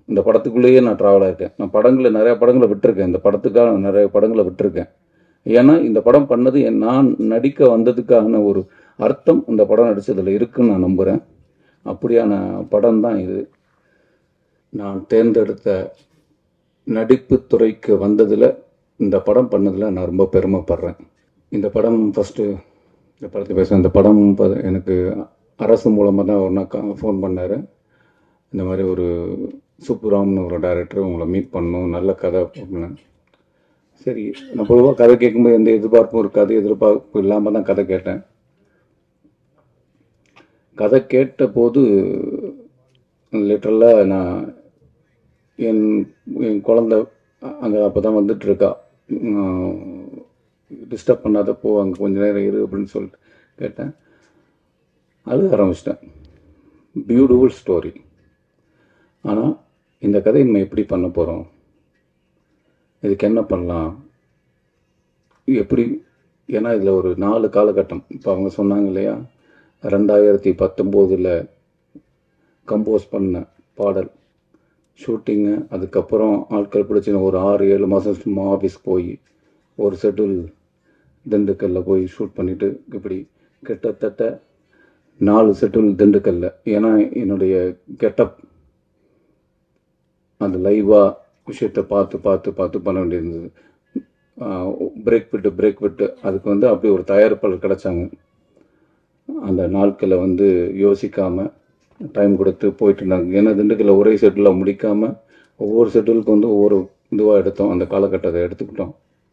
இந்த படத்துக்குள்ளேயே நான் ட்ராவல் ஆகிருக்கேன். நான் நிறைய படங்களை விட்டுருக்கேன். இந்த படத்துக்காக நிறைய படங்களை விட்டுருக்கேன். ஏன்னா இந்த படம் பண்ணது நான் நடிக்க வந்ததுக்கான ஒரு அர்த்தம் இந்த படம் நடித்ததில் இருக்குன்னு நான் நம்புகிறேன். அப்படியான படம் தான் இது. நான் தேர்ந்தெடுத்த நடிப்பு துறைக்கு வந்ததில் இந்த படம் பண்ணதில் நான் ரொம்ப பெருமைப்படுறேன். இந்த படம் ஃபஸ்ட்டு இந்த படத்தை பேசுகிறேன். இந்த படம் எனக்கு அரசு மூலமாக தான் ஒரு ஃபோன் பண்ணார். இந்த மாதிரி ஒரு சுப்புராம்னு ஒரு டைரக்டர் உங்களை மீட் பண்ணணும், நல்ல கதை அப்படின்னேன். சரி, நான் பொதுவாக கதை கேட்கும்போது எந்த எதிர்பார்ப்பும் இருக்காது, எதிர்பார்ப்பு இல்லாமல் தான் கதை கேட்டேன். கதை கேட்ட போது லிட்டரலாக நான் என் குழந்தை அங்கே அப்போ தான் வந்துட்டுருக்கா, டிஸ்டர்ப் பண்ணாதப்போ அங்கே கொஞ்சம் நேரம் இரு அப்படின்னு சொல்லிட்டு கேட்டேன். அழுக ஆரம்பிச்சிட்டேன். Beautiful story. ஆனால் இந்த கதையை நம்ம எப்படி பண்ண போகிறோம், இதுக்கு என்ன பண்ணலாம், எப்படி, ஏன்னா இதில் ஒரு 4 காலகட்டம். இப்போ அவங்க சொன்னாங்க இல்லையா, 2019 கம்போஸ் பண்ண பாடல் ஷூட்டிங்கு, அதுக்கப்புறம் ஆட்கள் பிடிச்சின ஒரு 6-7 மாதம் சும்மா ஆஃபீஸ் போய் ஒரு ஷெட்யூல் திண்டுக்கல்ல போய் ஷூட் பண்ணிவிட்டு, இப்படி கிட்டத்தட்ட 4 ஷெட்யூல் திண்டுக்கல்ல. ஏன்னா என்னுடைய கெட்டப் அந்த லைவாக விஷயத்தை பார்த்து பண்ண வேண்டியிருந்தது. பிரேக் விட்டு அதுக்கு அப்படி ஒரு தயாரிப்பாளர் கிடச்சாங்க. அந்த நாட்களை யோசிக்காமல் டைம் கொடுத்து போயிட்டு இருந்தாங்க. ஏன்னா திண்டுக்கல்ல ஒரே ஷெட்யூலில் முடிக்காமல் ஒவ்வொரு ஷெட்யூலுக்கு ஒவ்வொரு இதுவாக எடுத்தோம். அந்த காலகட்டத்தை எடுத்துக்கிட்டோம்.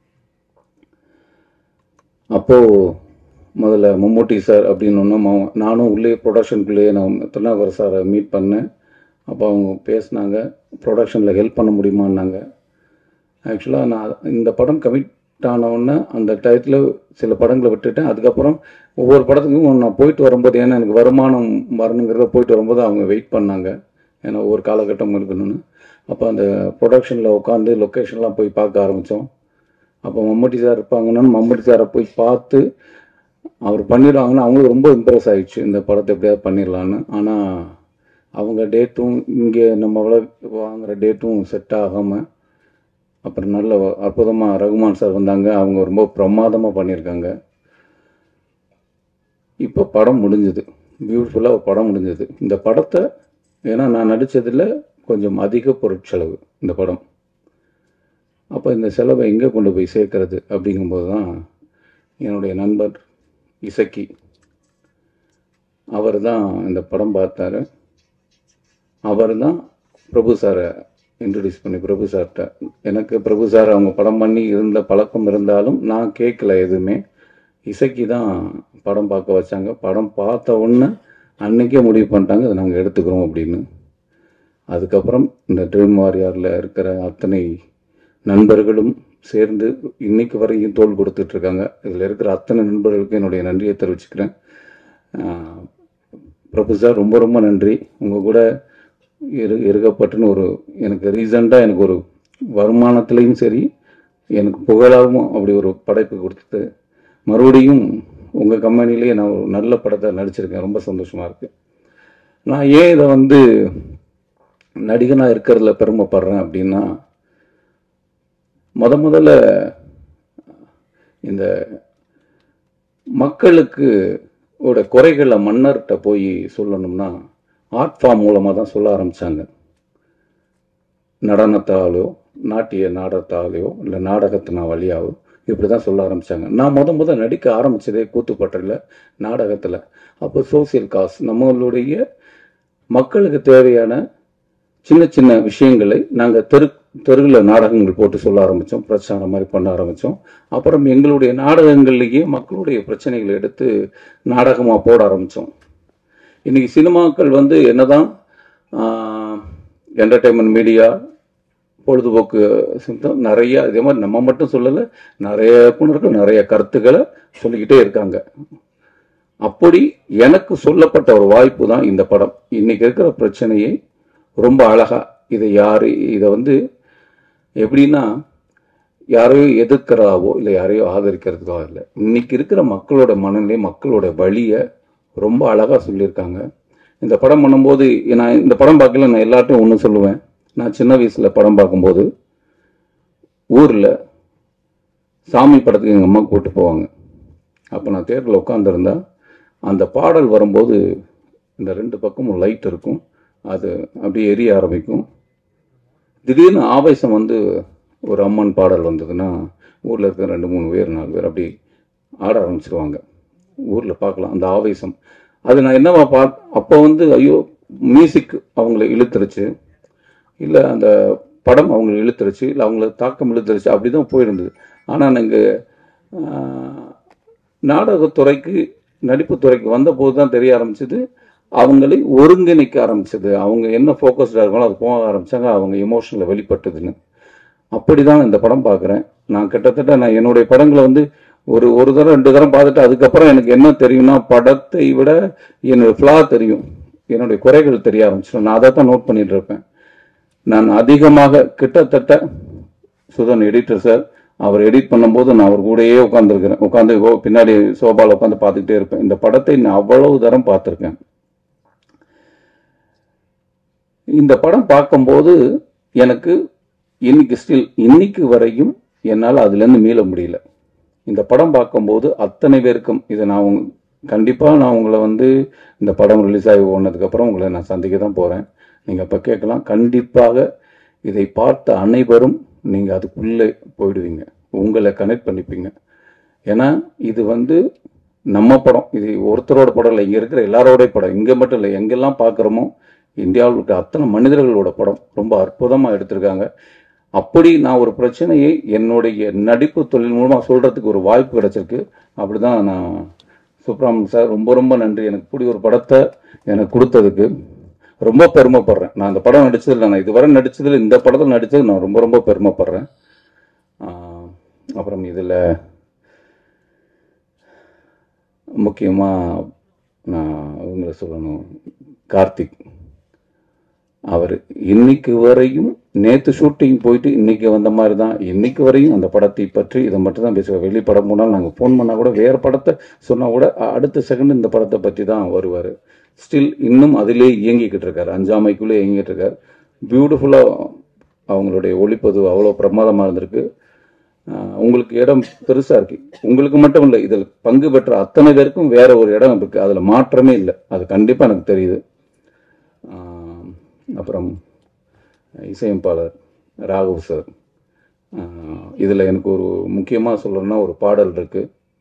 அப்போது முதல்ல மம்மூட்டி சார் அப்படின்னு நானும் உள்ளே ப்ரொடக்ஷனுக்குள்ளேயே நான் திருநாகர் சாரை மீட் பண்ணேன். அப்போ அவங்க பேசினாங்க, ப்ரொடக்ஷனில் ஹெல்ப் பண்ண முடியுமான்னாங்க. ஆக்சுவலாக நான் இந்த படம் கமிட் ஆனவுடனே அந்த டயத்தில் சில படங்களை விட்டுட்டேன். அதுக்கப்புறம் ஒவ்வொரு படத்துக்கும் நான் போயிட்டு வரும்போது, ஏன்னா எனக்கு வருமானம் வரணுங்கிறத போயிட்டு வரும்போது அவங்க வெயிட் பண்ணாங்க, ஏன்னா ஒவ்வொரு காலகட்டம் இருக்கணும்னு. அப்போ அந்த ப்ரொடக்ஷனில் உட்காந்து லொக்கேஷன்லாம் போய் பார்க்க ஆரம்பித்தோம். அப்போ மம்மூட்டி சார் இருப்பாங்கன்னா மம்மூட்டி சாரை போய் பார்த்து அவர் பண்ணிடுவாங்கன்னா அவங்களுக்கு ரொம்ப இம்ப்ரெஸ் ஆகிடுச்சு, இந்த படத்தை எப்படியாவது பண்ணிடலான்னு. ஆனால் அவங்க டேட்டும் இங்கே நம்ம அவ்வளோ வாங்குகிற டேட்டும் செட் ஆகாமல், அப்புறம் நல்ல அற்புதமாக ரகுமான் சார் வந்தாங்க. அவங்க ரொம்ப பிரமாதமாக பண்ணியிருக்காங்க. இப்போ படம் முடிஞ்சது, பியூட்டிஃபுல்லாக படம் முடிஞ்சது. இந்த படத்தை ஏன்னா நான் நடித்ததில் கொஞ்சம் அதிக பொருட்செலவு இந்த படம். அப்போ இந்த செலவை எங்கே கொண்டு போய் சேர்க்கறது அப்படிங்கும்போது தான் என்னுடைய நண்பர் இசக்கி அவர் தான் இந்த படம் பார்த்தாரு. அவர் தான் பிரபு சாரை இன்ட்ரடியூஸ் பண்ணி, பிரபு சார்கிட்ட எனக்கு பிரபு சார் அவங்க படம் பண்ணி இருந்த பழக்கம் இருந்தாலும் நான் கேட்கல எதுவுமே. இசக்கி தான் படம் பார்க்க வச்சாங்க. படம் பார்த்த உடனே அன்றைக்கே முடிவு பண்ணிட்டாங்க, அதை நாங்கள் எடுத்துக்கிறோம் அப்படின்னு. அதுக்கப்புறம் இந்த ட்ரீம் வாரியரில் இருக்கிற அத்தனை நண்பர்களும் சேர்ந்து இன்னைக்கு வரையும் தோள் கொடுத்துட்ருக்காங்க. இதில் இருக்கிற அத்தனை நண்பர்களுக்கும் என்னுடைய நன்றியை தெரிவிச்சுக்கிறேன். பிரபு சார் ரொம்ப ரொம்ப நன்றி. உங்கள் கூட இருக்கப்பட்டுன்னு ஒரு எனக்கு ரீசண்டாக எனக்கு ஒரு வருமானத்துலேயும் சரி, எனக்கு புகழாகவும் அப்படி ஒரு படைப்பு கொடுத்து மறுபடியும் உங்கள் கம்பெனிலேயே நான் ஒரு நல்ல படத்தை நடிச்சிருக்கேன். ரொம்ப சந்தோஷமாக இருக்குது. நான் ஏன் இதை நடிகனாக இருக்கிறதுல பெருமைப்படுறேன் அப்படின்னா, முதல்ல இந்த மக்களுக்கு குறைகளை மன்னர்கிட்ட போய் சொல்லணும்னா ஆர்ட் ஃபார்ம் மூலமாக தான் சொல்ல ஆரம்பித்தாங்க. நடனத்தாலோ நாட்டிய நாடகத்தாலேயோ இல்லை நாடகத்தின வழியாவோ இப்படி தான் சொல்ல ஆரம்பித்தாங்க. நான் முதல் நடிக்க ஆரம்பித்ததே கூத்துப்பட்டில் நாடகத்தில். அப்போ சோசியல் காஸ், நம்மளுடைய மக்களுக்கு தேவையான சின்ன சின்ன விஷயங்களை நாங்கள் தெருவில் நாடகங்கள் போட்டு சொல்ல ஆரம்பித்தோம், பிரச்சாரம் மாதிரி பண்ண ஆரம்பித்தோம். அப்புறம் எங்களுடைய நாடகங்கள்லேயே மக்களுடைய பிரச்சனைகளை எடுத்து நாடகமாக போட ஆரம்பித்தோம். இன்றைக்கி சினிமாக்கள் என்னதான் என்டர்டெயின்மெண்ட் மீடியா பொழுதுபோக்கு நிறையா இதே மாதிரி நம்ம மட்டும் சொல்லலை, நிறைய இயக்குனர்கள் நிறைய கருத்துக்களை சொல்லிக்கிட்டே இருக்காங்க. அப்படி எனக்கு சொல்லப்பட்ட ஒரு வாய்ப்பு தான் இந்த படம். இன்றைக்கி இருக்கிற பிரச்சனையை ரொம்ப அழகாக இதை எப்படின்னா யாரையோ எதிர்க்கிறதாவோ இல்லை யாரையோ ஆதரிக்கிறதுக்காக இல்லை, இன்னைக்கு இருக்கிற மக்களோட மனநிலை மக்களோட வழியை ரொம்ப அழகாக சொல்லியிருக்காங்க. இந்த படம் பண்ணும்போது நான் இந்த படம் பார்க்கல, நான் எல்லார்ட்டையும் ஒன்று சொல்லுவேன், நான் சின்ன வயசில் படம் பார்க்கும்போது ஊரில் சாமி படத்துக்கு எங்கள் அம்மா கூப்பிட்டு போவாங்க. அப்போ நான் தேட்டரில் உட்காந்துருந்தா அந்த பாடல் வரும்போது இந்த 2 பக்கமும் லைட் இருக்கும், அது அப்படியே எரிய ஆரம்பிக்கும். திடீர்னு ஆவேசம் வந்து ஒரு அம்மன் பாடல் வந்ததுன்னா ஊரில் இருக்கிற 2, 3 பேர் 4 பேர் அப்படி ஆட ஆரம்பிச்சிருவாங்க. ஊரில் பார்க்கலாம் அந்த ஆவேசம். அது நான் என்னவா அப்போ வந்து ஐயோ மியூசிக் அவங்கள இழுத்துருச்சு, இல்லை அந்த படம் அவங்களை இழுத்துருச்சு, இல்லை அவங்கள தாக்கம் இழுத்துருச்சு, அப்படி தான் போயிருந்தது. ஆனால் நாங்கள் நாடகத்துறைக்கு நடிப்புத்துறைக்கு வந்தபோது தான் தெரிய ஆரம்பிச்சது, அவங்களை ஒருங்கிணைக்க ஆரம்பிச்சது. அவங்க என்ன ஃபோக்கஸ்டாக இருக்காங்களோ அது போக ஆரம்பித்தாங்க, அவங்க எமோஷனில் வெளிப்பட்டதுன்னு. அப்படி தான் இந்த படம் பார்க்குறேன். நான் கிட்டத்தட்ட நான் என்னுடைய படங்களை வந்து ஒரு தரம் 2 தரம் பார்த்துட்டு அதுக்கப்புறம் எனக்கு என்ன தெரியும்னா, படத்தை விட என்னுடைய ஃப்ளா தெரியும், என்னுடைய குறைகள் தெரிய ஆரம்பிச்சிடும். நான் அதை தான் நோட் பண்ணிட்டு இருப்பேன். நான் அதிகமாக கிட்டத்தட்ட சுதன் எடிட்டர் சார் அவர் எடிட் பண்ணும்போது நான் அவர் கூடயே உட்காந்து பின்னாடி சோபாவில் உட்காந்து பார்த்துக்கிட்டே இருப்பேன். இந்த படத்தை நான் அவ்வளவு தரம் பார்த்துருக்கேன். இந்த படம் பார்க்கும்போது எனக்கு இன்னைக்கு வரையும் என்னால் அதுலேருந்து மீள முடியல. இந்த படம் பார்க்கும்போது அத்தனை பேருக்கும் இதை நான் கண்டிப்பாக நான் உங்களை வந்து இந்த படம் ரிலீஸ் ஆகி போனதுக்கப்புறம் உங்களை நான் சந்திக்க தான் போகிறேன். நீங்கள் அப்போ கேட்கலாம். கண்டிப்பாக இதை பார்த்த அனைவரும் நீங்கள் அதுக்குள்ளே போயிடுவீங்க, உங்களை கனெக்ட் பண்ணிப்பீங்க. ஏன்னா இது வந்து நம்ம படம், இது ஒருத்தரோட படம் இல்லை, இங்கே இருக்கிற எல்லாரோட படம். இங்கே மட்டும் இல்லை, எங்கெல்லாம் பார்க்குறோமோ இந்தியாவில் இருக்கிற அத்தனை மனிதர்களோட படம். ரொம்ப அற்புதமாக எடுத்திருக்காங்க. அப்படி நான் ஒரு பிரச்சனையை என்னுடைய நடிப்பு தொழில் மூலமாக சொல்கிறதுக்கு ஒரு வாய்ப்பு கிடைச்சிருக்கு. அப்படி தான் நான் சுப்ரமணியன் சார் ரொம்ப ரொம்ப நன்றி. எனக்கு இப்படி ஒரு படத்தை எனக்கு கொடுத்ததுக்கு ரொம்ப பெருமைப்படுறேன். நான் இந்த படம் நடித்ததில்லை, நான் இதுவரை நடித்ததில் இந்த படத்தில் நடித்தது நான் ரொம்ப ரொம்ப பெருமைப்படுறேன். அப்புறம் இதில் முக்கியமாக நான் இவங்களை சொல்லணும், கார்த்திக். அவர் இன்னைக்கு வரையும் நேற்று ஷூட்டிங் போயிட்டு இன்னைக்கு வந்த மாதிரி தான் இன்னைக்கு வரையும் அந்த படத்தை பற்றி இதை மட்டும் தான் பேசுவார். வெளிப்படம் போனால் நாங்கள் ஃபோன் பண்ணால் கூட வேறு படத்தை சொன்னால் கூட அடுத்த செகண்ட் இந்த படத்தை பற்றி தான் வருவார். ஸ்டில் இன்னும் அதிலே இயங்கிக்கிட்டு இருக்கார், அஞ்சாமைக்குள்ளே இயங்கிட்டு இருக்கார். பியூட்டிஃபுல்லாக அவங்களுடைய ஒளிப்பதிவு அவ்வளோ பிரமாதமாக இருந்திருக்கு. உங்களுக்கு இடம் பெருசாக இருக்கு, உங்களுக்கு மட்டும் இல்லை, இதில் பங்கு பெற்ற அத்தனை பேருக்கும் வேற ஒரு இடம் இருக்கு, அதில் மாற்றமே இல்லை. அது கண்டிப்பாக எனக்கு தெரியுது. அப்புறம் இசையமைப்பாளர் ராகவ் சார், இதில் எனக்கு ஒரு முக்கியமாக சொல்லணும்னா ஒரு பாடல் இருக்கு,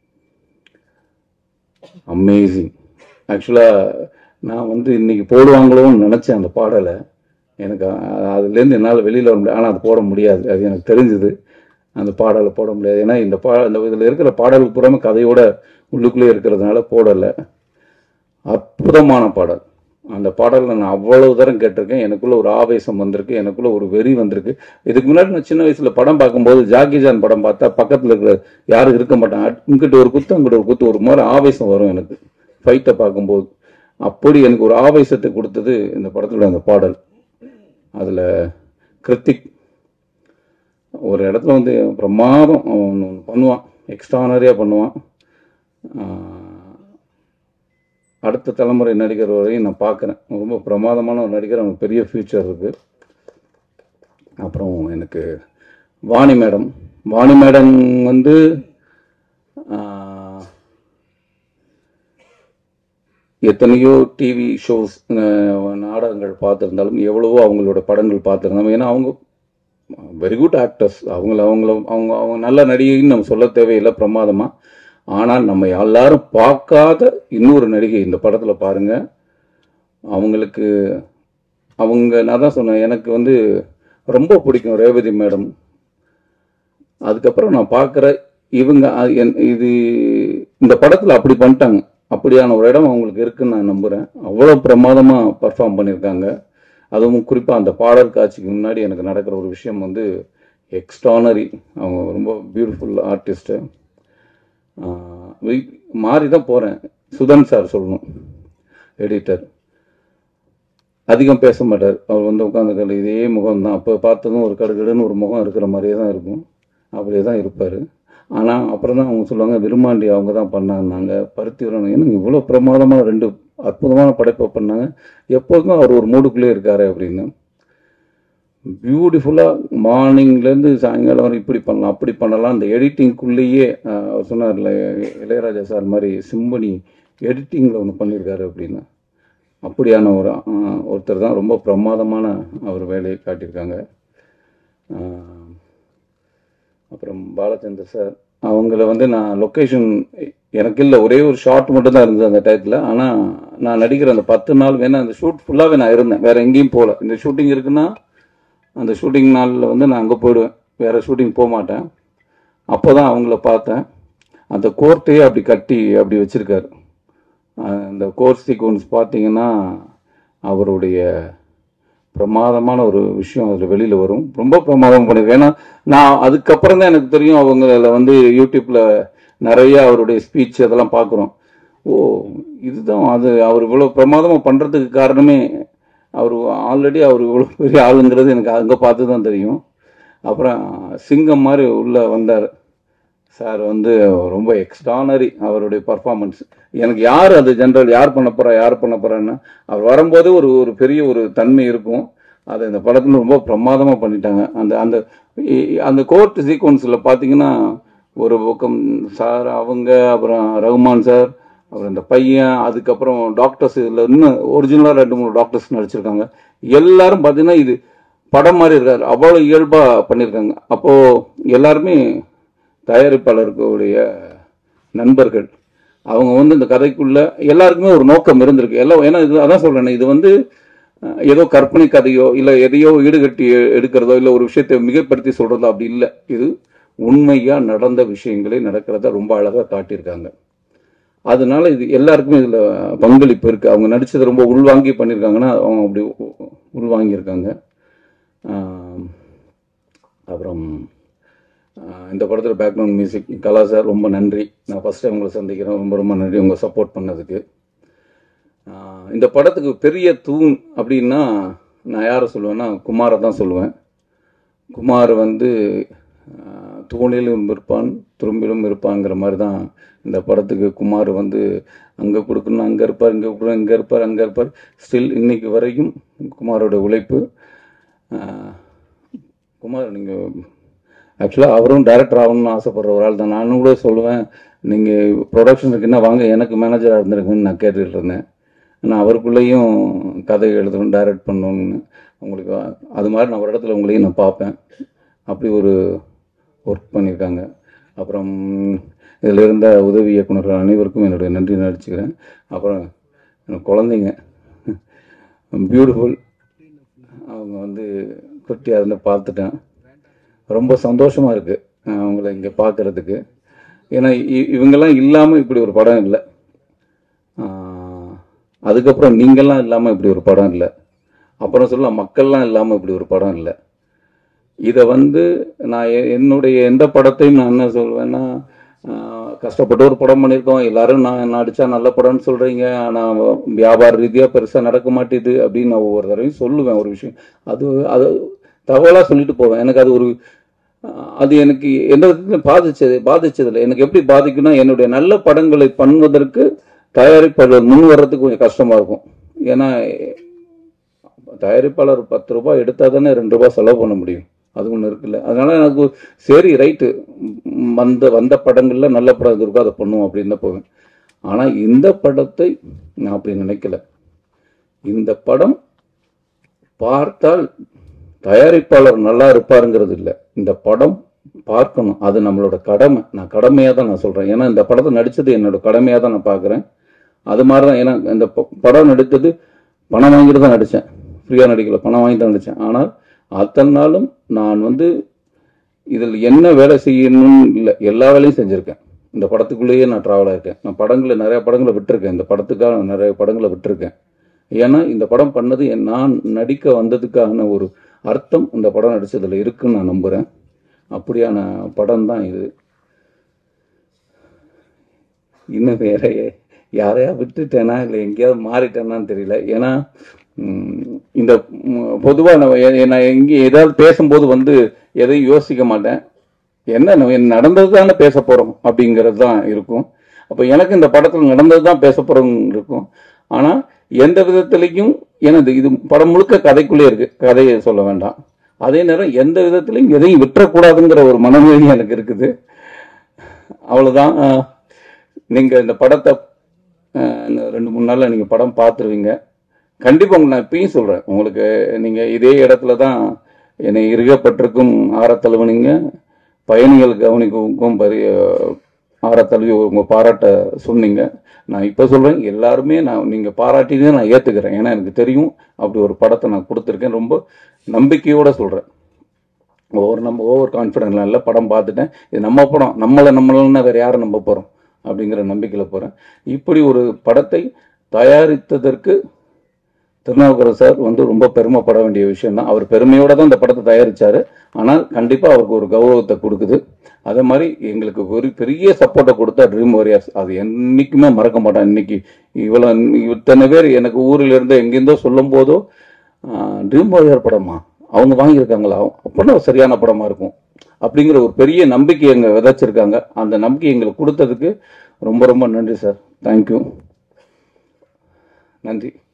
அமேசிங். ஆக்சுவலாக நான் வந்து இன்னைக்கு போடுவாங்களோன்னு நினச்சேன் அந்த பாடலை. எனக்கு அதுலேருந்து என்னால் வெளியில் வர முடியாது, ஆனால் அது போட முடியாது, அது எனக்கு தெரிஞ்சுது. அந்த பாடலை போட முடியாது, ஏன்னா இந்த இதில் இருக்கிற பாடலுக்கு புறமே கதையோட உள்ளுக்குள்ளே இருக்கிறதுனால போடலை. அற்புதமான பாடல். அந்த பாடலில் நான் அவ்வளவு தரம் கேட்டிருக்கேன். எனக்குள்ள ஒரு ஆவேசம் வந்திருக்கு, எனக்குள்ள ஒரு வெறி வந்திருக்கு. இதுக்கு முன்னாடி நான் சின்ன வயசில் படம் பார்க்கும்போது ஜாக்கி ஜான் படம் பார்த்தா பக்கத்தில் இருக்கிற யாரும் இருக்க மாட்டாங்க, இங்கிட்ட ஒரு குத்து அங்கிட்ட ஒரு குத்து, ஒரு மாதிரி ஆவேசம் வரும் எனக்கு ஃபைட்டை பார்க்கும்போது. அப்படி எனக்கு ஒரு ஆவேசத்தை கொடுத்தது இந்த படத்தில் அந்த பாடல். அதில் கிருத்திக் ஒரு இடத்துல வந்து பிரமாதம் பண்ணுவான், எக்ஸ்ட்ரானரியாக பண்ணுவான். அடுத்த தலைமுறை நடிகர் வரையும் நான் பார்க்குறேன், ரொம்ப பிரமாதமான ஒரு நடிகர், அவனுக்கு பெரிய ஃபியூச்சர் இருக்குது. அப்புறம் எனக்கு வாணி மேடம் வந்து எத்தனையோ டிவி ஷோஸ் நாடகங்கள் பார்த்துருந்தாலும் எவ்வளவோ அவங்களோட படங்கள் பார்த்துருந்தாலும், ஏன்னா அவங்க வெரி குட் ஆக்டர்ஸ், அவங்க நல்ல நடிகைன்னு நம்ம சொல்ல தேவையில்லை, பிரமாதமாக. ஆனால் நம்ம எல்லாரும் பார்க்காத இன்னொரு நடிகை இந்த படத்தில் பாருங்க. நான் தான் சொன்னேன், எனக்கு வந்து ரொம்ப பிடிக்கும் ரேவதி மேடம். அதுக்கப்புறம் நான் பார்க்குற இவங்க இந்த படத்தில் அப்படி பண்ணிட்டாங்க, அப்படியான ஒரு இடம் அவங்களுக்கு இருக்குன்னு நான் நம்புகிறேன். அவ்வளோ பிரமாதமாக பர்ஃபார்ம் பண்ணியிருக்காங்க. அதுவும் குறிப்பாக அந்த பாடல் காட்சிக்கு முன்னாடி எனக்கு நடக்கிற ஒரு விஷயம் வந்து எக்ஸ்ட்ரானரி. அவங்க ரொம்ப பியூட்டிஃபுல் ஆர்டிஸ்ட்டு. மாறி தான் போகிறேன். சுதன் சார் சொல்லணும், எடிட்டர் அதிகம் பேச மாட்டார். அவர் வந்து உட்காந்துக்கல, இதே முகம் தான். அப்போ பார்த்ததும் ஒரு கடுகடுன்னு ஒரு முகம் இருக்கிற மாதிரியே தான் இருக்கும், அப்படியே தான் இருப்பார். ஆனால் அப்புறம் தான் அவங்க சொல்லுவாங்க, விரும்மாண்டி அவங்க தான் பண்ணாங்க, பருத்தி வரணும். ஏன்னா இவ்வளோ பிரமாதமாக 2 அற்புதமான படைப்பை பண்ணாங்க. எப்போதும் அவர் ஒரு மூடுக்குள்ளே இருக்காரு அப்படின்னு. பியூட்டிஃபுல்லாக மார்னிங்லேருந்து சாயங்காலம் வரை இப்படி பண்ணலாம் அப்படி பண்ணலாம். அந்த எடிட்டிங்குள்ளேயே சொன்னார்ல இளையராஜா சார் மாதிரி சிம்பனி எடிட்டிங்கில் ஒன்று பண்ணியிருக்காரு அப்படின்னு. அப்படியான ஒருத்தர் தான். ரொம்ப பிரமாதமான அவர் வேலையை காட்டியிருக்காங்க. அப்புறம் பாலச்சந்தர் சார், அவங்கள வந்து நான் லொக்கேஷன் எனக்கு இல்லை, ஒரே ஒரு ஷார்ட் மட்டும் தான் இருந்தது அந்த டயத்தில். ஆனால் நான் நடிக்கிற அந்த 10 நாள் வேணா அந்த ஷூட் ஃபுல்லாகவே நான் இருந்தேன், வேறு எங்கேயும் போகல. இந்த ஷூட்டிங் இருக்குன்னா அந்த ஷூட்டிங் நாளில் வந்து நான் அங்கே போயிடுவேன், வேறு ஷூட்டிங் போக மாட்டேன். அப்போ தான் அவங்கள பார்த்தேன். அந்த கோர்ட்டையே அப்படி கட்டி அப்படி வச்சுருக்காரு. அந்த கோர்ட் சீக்வன்ஸ் பார்த்தீங்கன்னா அவருடைய பிரமாதமான ஒரு விஷயம் அதில் வெளியில் வரும். ரொம்ப பிரமாதம் பண்ணியிருக்கேன். ஏன்னா நான் அதுக்கப்புறம் தான் எனக்கு தெரியும் அவங்கள வந்து யூடியூப்பில் நிறைய அவருடைய ஸ்பீச் அதெல்லாம் பார்க்குறோம். ஓ இதுதான் அது அவர் இவ்வளோ பிரமாதமாக பண்ணுறதுக்கு காரணமே அவர் ஆல்ரெடி அவர் இவ்வளோ பெரிய ஆளுங்கிறது எனக்கு அங்கே பார்த்து தான் தெரியும். அப்புறம் சிங்கம் மாதிரி உள்ளே வந்தார் சார், வந்து ரொம்ப எக்ஸ்ட்ரானரி அவருடைய பர்ஃபார்மன்ஸ். எனக்கு யார் அது ஜென்ரல் யார் பண்ண போகிறான்னு அவர் வரும்போது ஒரு பெரிய ஒரு தன்மை இருக்கும். அதை இந்த படத்தில் ரொம்ப பிரமாதமாக பண்ணிட்டாங்க. அந்த அந்த அந்த கோர்ட் சீக்வன்ஸில் பார்த்தீங்கன்னா ஒரு பக்கம் சார் அவங்க, அப்புறம் ரகுமான் சார், அப்புறம் இந்த பையன், அதுக்கப்புறம் டாக்டர்ஸ், இதில் இன்னும் ஒரிஜினலாக 2-3 டாக்டர்ஸ் நடிச்சிருக்காங்க. எல்லாரும் பார்த்தீங்கன்னா இது படம் மாதிரி இருக்காரு, அவ்வளோ இயல்பாக பண்ணியிருக்காங்க. அப்போது எல்லாருமே தயாரிப்பாளர்களுடைய நண்பர்கள். அவங்க வந்து இந்த கதைக்குள்ள எல்லாருக்குமே ஒரு நோக்கம் இருந்திருக்கு எல்லாம். ஏன்னா இது அதான் சொல்றேன், இது வந்து ஏதோ கற்பனை கதையோ இல்லை எதையோ ஈடுகட்டி எடுக்கிறதோ இல்லை ஒரு விஷயத்தை மிகப்படுத்தி சொல்றதோ அப்படி இல்லை. இது உண்மையா நடந்த விஷயங்களே நடக்கிறத ரொம்ப அழகாக காட்டியிருக்காங்க. அதனால இது எல்லாருக்குமே இதில் பங்களிப்பு இருக்கு. அவங்க நடிச்சதை ரொம்ப உள்வாங்கி பண்ணியிருக்காங்கன்னா அவங்க அப்படி உள்வாங்கியிருக்காங்க. அப்புறம் இந்த படத்தில் பேக்ரவுண்ட் மியூசிக் கலா சார், ரொம்ப நன்றி. நான் ஃபஸ்ட் டைம் உங்களை சந்திக்கிறேன், ரொம்ப ரொம்ப நன்றி உங்களை சப்போர்ட் பண்ணதுக்கு. இந்த படத்துக்கு பெரிய தூண் அப்படின்னா நான் யாரை சொல்லுவேன்னா குமாரை தான் சொல்லுவேன். குமார் வந்து தூணிலும் இருப்பான் துரும்பிலும் இருப்பாங்கிற மாதிரி தான் இந்த படத்துக்கு குமார் வந்து அங்கே கொடுக்கணும், அங்கே இருப்பார், இங்கே கொடுக்கணும், இங்கே இருப்பார், அங்கே இருப்பார். ஸ்டில் இன்னைக்கு வரைக்கும் குமாரோட உழைப்பு. குமார் நீங்கள் ஆக்சுவலாக அவரும் டைரக்டர் ஆகணும்னு ஆசைப்படுற ஒரு ஆள் தான். நானும் கூட சொல்லுவேன், நீங்கள் ப்ரொடக்ஷனுக்கு என்ன வாங்க எனக்கு மேனேஜராக இருந்திருக்குன்னு நான் கேட்டுட்டு இருந்தேன். நான் அவருக்குள்ளேயும் கதை எழுதணும், டைரக்ட் பண்ணணும்னு. உங்களுக்கு அது மாதிரி நான் ஒரு இடத்துல உங்களையும் நான் பார்ப்பேன். அப்படி ஒரு ஒர்க் பண்ணியிருக்காங்க. அப்புறம் இதில் இருந்த உதவி இயக்குநர்கள் அனைவருக்கும் என்னுடைய நன்றி நடிச்சுக்கிறேன். அப்புறம் குழந்தைங்க பியூட்டிஃபுல், அவங்க வந்து குட்டியாக இருந்து பார்த்துட்டேன். ரொம்ப சந்தோஷமாக இருக்குது அவங்கள இங்கே பார்க்குறதுக்கு. ஏன்னா இவங்கெல்லாம் இல்லாமல் இப்படி ஒரு படம் இல்லை, அதுக்கப்புறம் நீங்கள்லாம் இல்லாமல் இப்படி ஒரு படம் இல்லை, அப்புறம் சொல்லலாம் மக்கள்லாம் இல்லாமல் இப்படி ஒரு படம் இல்லை. இதை வந்து நான் என்னுடைய எந்த படத்தையும் நான் என்ன சொல்வேன்னா, கஷ்டப்பட்டு ஒரு படம் பண்ணியிருக்கோம், எல்லாரும் நான் நடித்தா நல்ல படம்னு சொல்கிறீங்க, ஆனால் வியாபார ரீதியாக பெருசாக நடக்க மாட்டேது அப்படின்னு நான் ஒவ்வொரு தடவையும் சொல்லுவேன். ஒரு விஷயம் அது தகவலாக சொல்லிட்டு போவேன். எனக்கு அது எனக்கு எந்த விதத்திலும் பாதிச்சதில்லை. எனக்கு எப்படி பாதிக்கும்னா, என்னுடைய நல்ல படங்களை பண்ணுவதற்கு தயாரிப்பாளர் முன் வர்றதுக்கு கொஞ்சம் கஷ்டமாக இருக்கும். ஏன்னா தயாரிப்பாளர் 10 ரூபாய் எடுத்தால் தானே 2 ரூபாய் செலவு பண்ண முடியும், அது ஒன்று இருக்குல்ல. அதனால எனக்கு சரி ரைட்டு, வந்த படங்களில் நல்ல படம் இது இருக்கோ அதை பண்ணுவோம் அப்படின்னு தான் போவேன். ஆனால் இந்த படத்தை நான் அப்படி நினைக்கல. இந்த படம் பார்த்தால் தயாரிப்பாளர் நல்லா இருப்பாருங்கிறது இல்லை, இந்த படம் பார்க்கணும், அது நம்மளோட கடமை. நான் கடமையாக தான் நான் சொல்கிறேன். ஏன்னா இந்த படத்தை நடித்தது என்னோட கடமையாக தான் நான் பார்க்குறேன். அது மாதிரி தான். ஏன்னா இந்த படம் நடித்தது பணம் வாங்கிட்டு தான் நடித்தேன், ஃப்ரீயாக நடிக்கல, பணம் வாங்கி தான் நடித்தேன். ஆனால் அத்தனை நாளும் நான் வந்து இதில் என்ன வேலை செய்யணும்னு இல்லை, எல்லா வேலையும் செஞ்சுருக்கேன். இந்த படத்துக்குள்ளேயே நான் ட்ராவல் ஆகிருக்கேன். நான் நிறைய படங்களை விட்டுருக்கேன், இந்த படத்துக்காக நிறைய படங்களை விட்டுருக்கேன். ஏன்னா இந்த படம் பண்ணது நான் நடிக்க வந்ததுக்கான ஒரு அர்த்தம் இந்த படம் நடித்ததில் இருக்குன்னு நான் நம்புகிறேன். அப்படியான படம் தான் இது. இன்னும் வேற யாரையா விட்டுட்டேனா இல்லை எங்கேயாவது மாறிட்டேனான்னு தெரியல. ஏன்னா இந்த பொதுவாக நான் எங்கே ஏதாவது பேசும்போது வந்து எதையும் யோசிக்க மாட்டேன். என்ன நடந்தது தானே பேச போகிறோம் அப்படிங்கிறது தான் இருக்கும். அப்போ எனக்கு இந்த படத்தில் நடந்தது தான் பேச போகிறோம் இருக்கும். ஆனால் எந்த விதத்துலையும் எனது இது படம் முழுக்க கதைக்குள்ளே இருக்குது, கதையை சொல்ல வேண்டாம். அதே நேரம் எந்த விதத்திலையும் எதையும் விட்டுறக்கூடாதுங்கிற ஒரு மனநிலை எனக்கு இருக்குது. அவ்வளோதான். நீங்கள் இந்த படத்தை 2-3 நாளில் நீங்கள் படம் பார்த்துருவீங்க. கண்டிப்பாக நான் இப்பயும் சொல்கிறேன், உங்களுக்கு நீங்கள் இதே இடத்துல தான் என்னை இருகப்பட்டிருக்கும் ஆரத்தழுவுனீங்க, பயணிகள் கவனிக்கும் ஆரத்தழுவி உங்கள் பாராட்ட சொன்னீங்க. நான் இப்போ சொல்கிறேன், எல்லாருமே நீங்கள் பாராட்டினே நான் ஏற்றுக்கிறேன். ஏன்னா எனக்கு தெரியும் அப்படி ஒரு படத்தை நான் கொடுத்துருக்கேன். ரொம்ப நம்பிக்கையோடு சொல்கிறேன். ஓவர் கான்ஃபிடென்ட்லாம் இல்லை. படம் பார்த்துட்டேன், இது நம்ம படம், நம்மளன்னா வேறு யாரை நம்ப போகிறோம் அப்படிங்கிற நம்பிக்கையில் போகிறேன். இப்படி ஒரு படத்தை தயாரித்ததற்கு திருநாவுக்கரசு சார் ரொம்ப பெருமைப்பட வேண்டிய விஷயம் தான். அவர் பெருமையோடு தான் இந்த படத்தை தயாரித்தார். ஆனால் கண்டிப்பாக அவருக்கு ஒரு கௌரவத்தை கொடுக்குது. அதே மாதிரி எங்களுக்கு ஒரு பெரிய சப்போர்ட்டை கொடுத்தா ட்ரீம் வாரியர்ஸ், அது என்றைக்குமே மறக்க மாட்டேன். இன்னைக்கு இத்தனை பேர் எனக்கு ஊரில் இருந்து எங்கேருந்தோ சொல்லும் போதோ ட்ரீம் வாரியர் படமா அவங்க வாங்கியிருக்காங்களா, அப்படின்னா சரியான படமாக இருக்கும் அப்படிங்கிற ஒரு பெரிய நம்பிக்கை எங்க விதைச்சிருக்காங்க. அந்த நம்பிக்கை எங்களுக்கு கொடுத்ததுக்கு ரொம்ப ரொம்ப நன்றி சார். தேங்க்யூ. நன்றி.